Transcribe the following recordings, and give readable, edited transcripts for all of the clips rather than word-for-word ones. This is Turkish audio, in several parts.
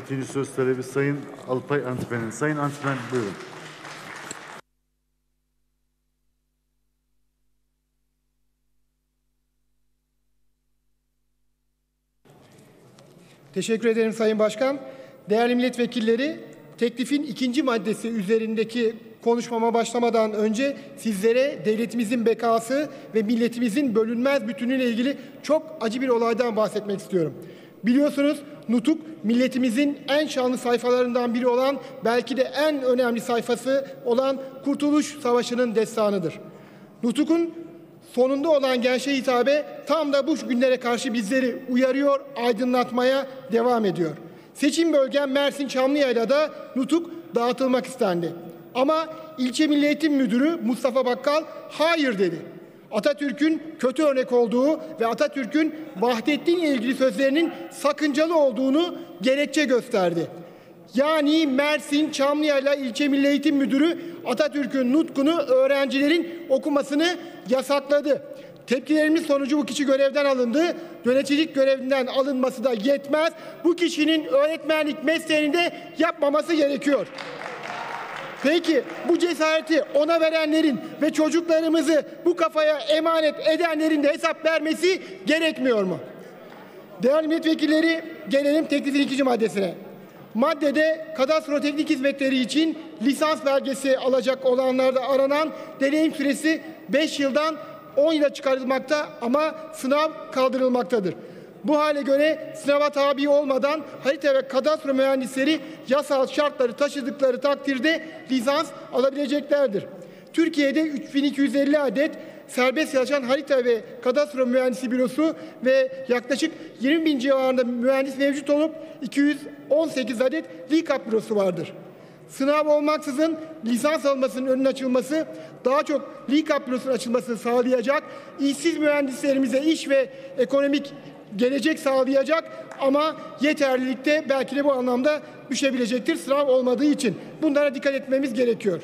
ikinci söz talebi Sayın Alpay Antipen'in. Sayın Antipen buyurun. Teşekkür ederim Sayın Başkan. Değerli milletvekilleri, teklifin ikinci maddesi üzerindeki konuşmama başlamadan önce sizlere devletimizin bekası ve milletimizin bölünmez bütünlüğüyle ilgili çok acı bir olaydan bahsetmek istiyorum. Biliyorsunuz Nutuk milletimizin en şanlı sayfalarından biri olan, belki de en önemli sayfası olan Kurtuluş Savaşı'nın destanıdır. Nutuk'un sonunda olan gençliğe hitabe tam da bu günlere karşı bizleri uyarıyor, aydınlatmaya devam ediyor. Seçim bölgem Mersin Çamlıyayla'da Nutuk dağıtılmak istendi. Ama ilçe Milli Eğitim Müdürü Mustafa Bakkal hayır dedi. Atatürk'ün kötü örnek olduğu ve Atatürk'ün Vahdettin ile ilgili sözlerinin sakıncalı olduğunu gerekçe gösterdi. Yani Mersin Çamlıyayla İlçe Milli Eğitim Müdürü Atatürk'ün nutkunu öğrencilerin okumasını yasakladı. Tepkilerimiz sonucu bu kişi görevden alındı. Yöneticilik görevinden alınması da yetmez. Bu kişinin öğretmenlik mesleğini de yapmaması gerekiyor. Peki bu cesareti ona verenlerin ve çocuklarımızı bu kafaya emanet edenlerin de hesap vermesi gerekmiyor mu? Değerli milletvekilleri, gelelim teklifin ikinci maddesine. Maddede kadastro teknik hizmetleri için lisans belgesi alacak olanlarda aranan deneyim süresi 5 yıldan 10 yıla çıkarılmakta ama sınav kaldırılmaktadır. Bu hale göre sınava tabi olmadan harita ve kadastro mühendisleri yasal şartları taşıdıkları takdirde lisans alabileceklerdir. Türkiye'de 3250 adet serbest çalışan harita ve kadastro mühendisi bürosu ve yaklaşık 20 bin civarında mühendis mevcut olup 218 adet LİKAP bürosu vardır. Sınav olmaksızın lisans almasının önünün açılması, daha çok LİKAP bürosunun açılmasını sağlayacak, işsiz mühendislerimize iş ve ekonomik gelecek sağlayacak ama yeterlilikte belki de bu anlamda düşebilecektir sınav olmadığı için. Bunlara dikkat etmemiz gerekiyor.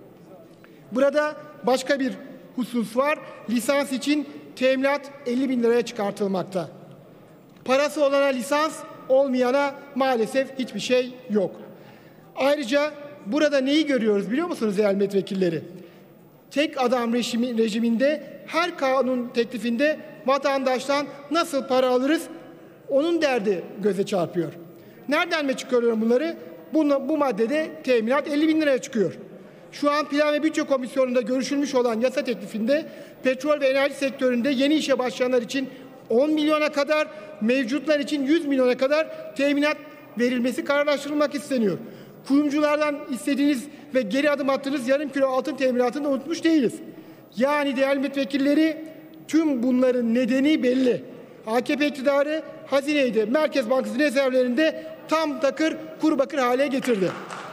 Burada başka bir husus var. Lisans için teminat 50 bin liraya çıkartılmakta. Parası olana lisans, olmayana maalesef hiçbir şey yok. Ayrıca burada neyi görüyoruz biliyor musunuz değerli milletvekilleri? Tek adam rejiminde her kanun teklifinde vatandaştan nasıl para alırız onun derdi göze çarpıyor. Nereden mi çıkarıyorum bunları? Bu maddede teminat 50 bin liraya çıkıyor. Şu an Plan ve Bütçe Komisyonu'nda görüşülmüş olan yasa teklifinde petrol ve enerji sektöründe yeni işe başlayanlar için 10 milyona kadar, mevcutlar için 100 milyona kadar teminat verilmesi kararlaştırılmak isteniyor. Kuyumculardan istediğiniz ve geri adım attığınız yarım kilo altın teminatını da unutmuş değiliz. Yani değerli milletvekilleri, tüm bunların nedeni belli. AKP iktidarı hazineyi de Merkez Bankası rezervlerinde tam takır kuru bakır hale getirdi.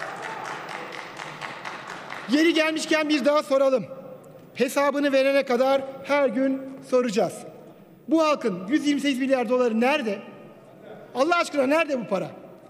Yeri gelmişken bir daha soralım. Hesabını verene kadar her gün soracağız. Bu halkın 128 milyar doları nerede? Allah aşkına nerede bu para?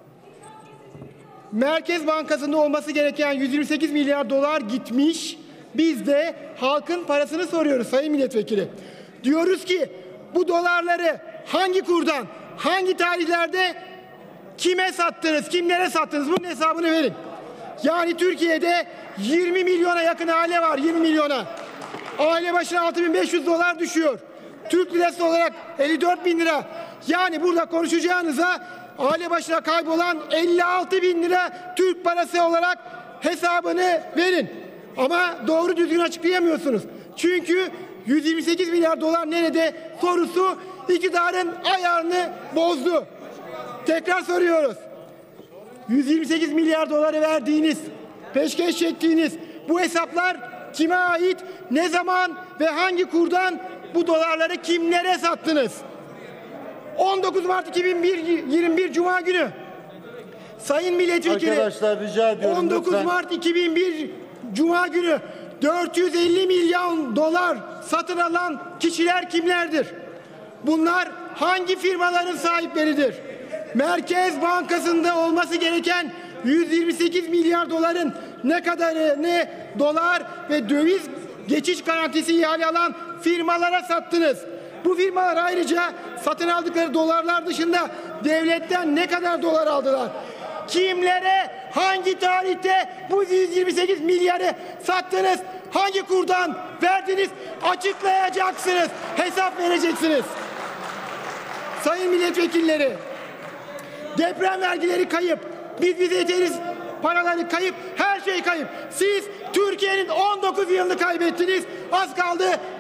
Merkez Bankası'nda olması gereken 128 milyar dolar gitmiş. Biz de halkın parasını soruyoruz sayın milletvekili. Diyoruz ki bu dolarları hangi kurdan, hangi tarihlerde kime sattınız, kimlere sattınız bunun hesabını verin. Yani Türkiye'de 20 milyona yakın aile var, 20 milyona. Aile başına 6.500 dolar düşüyor. Türk lirası olarak 54 bin lira. Yani burada konuşacağınıza aile başına kaybolan 56 bin lira Türk parası olarak hesabını verin. Ama doğru düzgün açıklayamıyorsunuz. Çünkü 128 milyar dolar nerede sorusu iktidarın ayarını bozdu. Tekrar soruyoruz. 128 milyar doları verdiğiniz, peşkeş çektiğiniz bu hesaplar kime ait, ne zaman ve hangi kurdan bu dolarları kimlere sattınız? 19 Mart 2021 Cuma günü sayın milletvekili, arkadaşlar rica ediyorum 19 lütfen. Mart 2001 Cuma günü 450 milyon dolar satın alan kişiler kimlerdir? Bunlar hangi firmaların sahipleridir? Merkez Bankası'nda olması gereken 128 milyar doların ne kadarı, ne dolar ve döviz geçiş garantisi ihale alan firmalara sattınız? Bu firmalar ayrıca satın aldıkları dolarlar dışında devletten ne kadar dolar aldılar? kimlere, hangi tarihte bu 128 milyarı sattınız? Hangi kurdan verdiniz? Açıklayacaksınız. Hesap vereceksiniz. Sayın milletvekilleri, deprem vergileri kayıp. Biz bize yeteriz. Paraları kayıp. Her şey kayıp. Siz Türkiye'nin 19 yılını kaybettiniz. Az kaldı